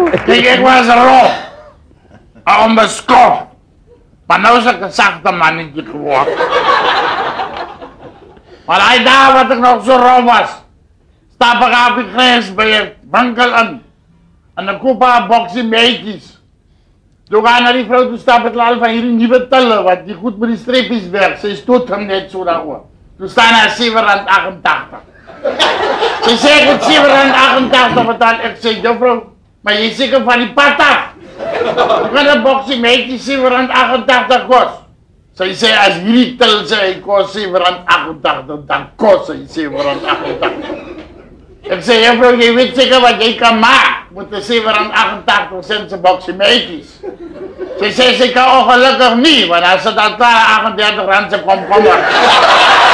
Kijk, ik was erop. Om mijn kop. Maar nou is ik een zachte mannetje geworden. Maar hij daar wat ik nog zo rauw was. Stap ik op de grens bij een winkel in. En dan koop ik een boxje meisjes. Toen ga ik naar die vrouw toe stap ik al van hierdie nieuwe tellen, want die goed met die streepjes werkt. Ze stoot hem net zo daarover. Toen staan er 7,88. Ze zei ik moet 7,88 betalen. Ik zei, juffrouw, maar je is zeker van die pad af. Je kan een boxje meisjes 7,88 kost. Zij zei, als hierdie tel zei, kost 7,88, dan kost ze 7,88. Ik zei, juffrouw, je weet zeker wat jij kan maken. Moet de 7,88 cent een boxje meisjes. Ze zei, ze kan ongelukkig niet, want als ze dan klaar 38 rand, ze komt.